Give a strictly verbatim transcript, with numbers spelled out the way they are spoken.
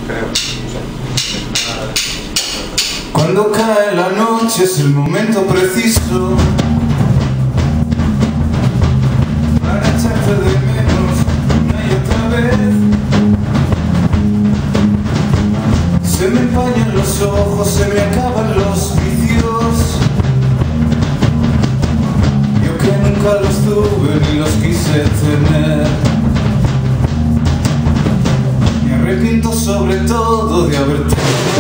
creo. Cuando cae la noche es el momento preciso para echarte de menos una y otra vez. Se me empañan los ojos, se me acaban los vicios. Yo que nunca los tuve ni los quise tener. Me arrepiento sobre todo de haberte